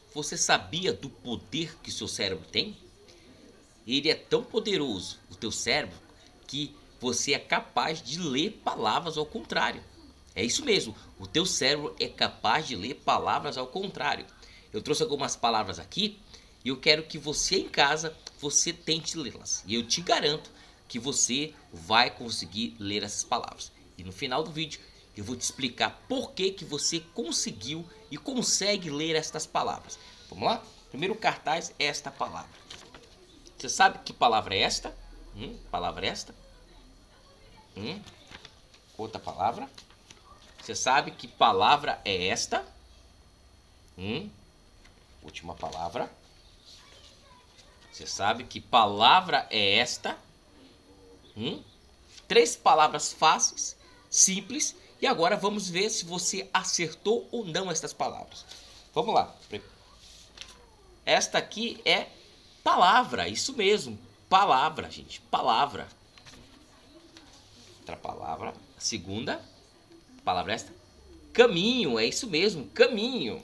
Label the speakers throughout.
Speaker 1: Você sabia do poder que o seu cérebro tem? Ele é tão poderoso, o teu cérebro, que você é capaz de ler palavras ao contrário. É isso mesmo, o teu cérebro é capaz de ler palavras ao contrário. Eu trouxe algumas palavras aqui e eu quero que você em casa, você tente lê-las. E eu te garanto que você vai conseguir ler essas palavras. E no final do vídeo eu vou te explicar por que você conseguiu e consegue ler estas palavras. Vamos lá? Primeiro cartaz é esta palavra. Você sabe que palavra é esta? Palavra é esta? Outra palavra. Você sabe que palavra é esta? Última palavra. Você sabe que palavra é esta? Três palavras fáceis, simples. E agora vamos ver se você acertou ou não estas palavras. Vamos lá. Esta aqui é palavra, isso mesmo. Palavra, gente. Palavra. Outra palavra. A segunda palavra é esta. Caminho, é isso mesmo. Caminho.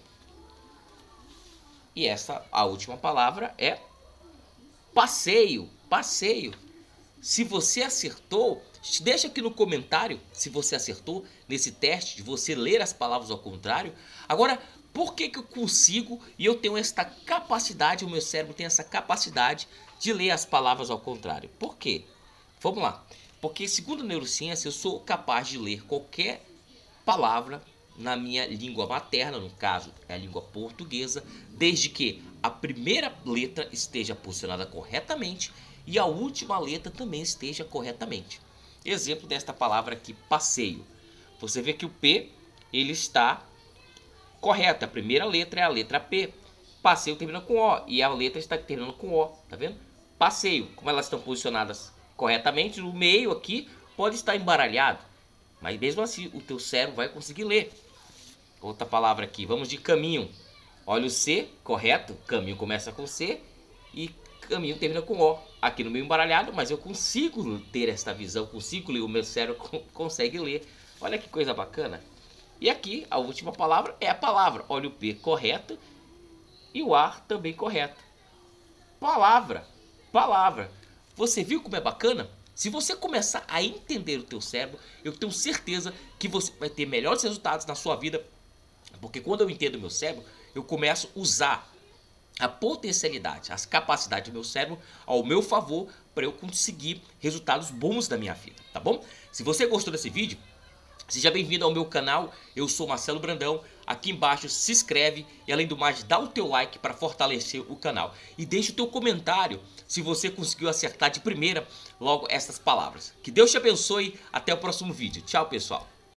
Speaker 1: E essa, a última palavra é passeio. Passeio. Se você acertou, deixa aqui no comentário se você acertou nesse teste de você ler as palavras ao contrário. Agora, por que eu consigo e eu tenho esta capacidade, o meu cérebro tem essa capacidade de ler as palavras ao contrário? Por quê? Vamos lá. Porque segundo a neurociência, eu sou capaz de ler qualquer palavra na minha língua materna, no caso é a língua portuguesa, desde que a primeira letra esteja posicionada corretamente e a última letra também esteja corretamente. Exemplo desta palavra aqui, passeio. Você vê que o P, ele está correto. A primeira letra é a letra P. Passeio termina com O e a letra está terminando com O. Tá vendo? Passeio. Como elas estão posicionadas corretamente, no meio aqui pode estar embaralhado. Mas mesmo assim o teu cérebro vai conseguir ler. Outra palavra aqui. Vamos de caminho. Olha o C, correto. Caminho começa com C e caminho termina com O. Aqui no meio embaralhado, mas eu consigo ter esta visão, consigo ler, o meu cérebro consegue ler. Olha que coisa bacana. E aqui a última palavra é a palavra. Olha o P correto e o A também correto. Palavra, palavra. Você viu como é bacana? Se você começar a entender o teu cérebro, eu tenho certeza que você vai ter melhores resultados na sua vida. Porque quando eu entendo o meu cérebro, eu começo a usar a potencialidade, as capacidades do meu cérebro ao meu favor para eu conseguir resultados bons da minha vida, tá bom? Se você gostou desse vídeo, seja bem-vindo ao meu canal, eu sou Marcelo Brandão, aqui embaixo se inscreve e além do mais dá o teu like para fortalecer o canal. E deixa o teu comentário se você conseguiu acertar de primeira logo essas palavras. Que Deus te abençoe, até o próximo vídeo. Tchau pessoal.